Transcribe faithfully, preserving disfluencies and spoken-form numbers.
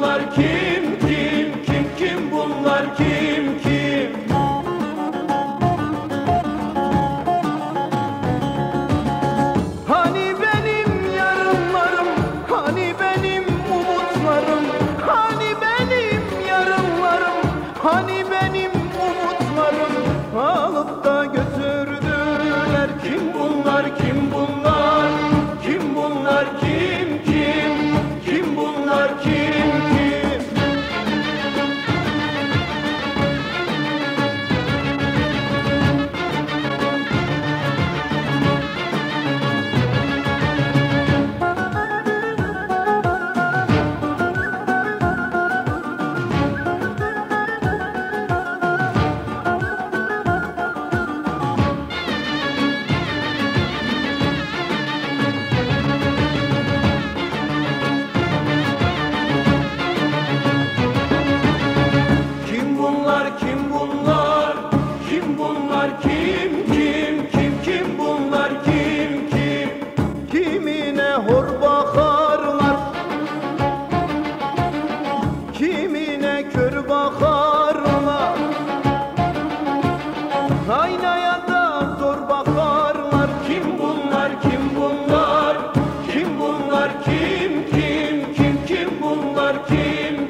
bunlar kim kim kim kim bunlar kim kim? Hani benim yarınlarım, hani benim umutlarım, hani benim yarınlarım, hani benim umutlarım alıp da götürdüler. Kim bunlar, kim bunlar, kim bunlar, kim kim, kim bunlar, kim kim? Kim bunlar, kim bunlar, kim bunlar, kim kim, kim kim bunlar, kim kim? Kimine hor bakarlar, kimine kör bakarlar, aynaya da zor bakarlar. Kim bunlar, kim bunlar, kim bunlar, kim kim, kim kim bunlar, kim